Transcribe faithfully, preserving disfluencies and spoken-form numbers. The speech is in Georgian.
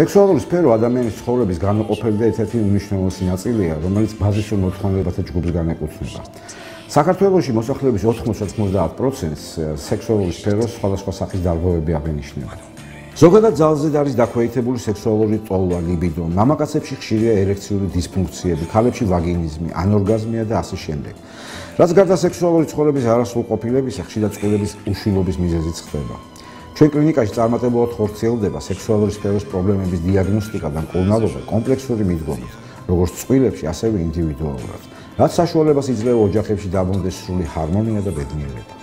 სექსუალური სფერო ადამიანის ცხოვრების განუყოფელი და ერთ-ერთი უმნიშვნელოვანესი ნაწილია, რომელიც ბაზისურ მოთხოვნილებათა ჯგუფს განეკუთვნება. საქართველოში მოსახლეობის ოთხმოცდაათი პროცენტს სექსუალური სფეროს სხვადასხვა სახის დარღვევები აღენიშნება. ზოგადად ძალზედ არის დაქვეითებული სექსუალური ტოლვა, ლიბიდო, მამაკაცებში ხშირია ერექციული დისფუნქციები, ქალებში ვაგინიზმი, ანორგაზმია და ასე შემდეგ. რაც გარდა სექსუალური ცხოვრების არასრულყოფილებისა, ხშირად წყვილების უშვილობის მიზეზიც ხდება. ჩვენ კლინიკაში წარმატებულად ხორციელდება სექსუალური სფეროს პრობლემების დიაგნოსტიკა და მკურნალობა კომპლექსური მიდგომით, როგორც წყვილებში, ასევე ინდივიდუალურად, რაც საშუალებას იძლევა ოჯახებში დაბრუნდეს სრული ჰარმონია და ბედნიერება.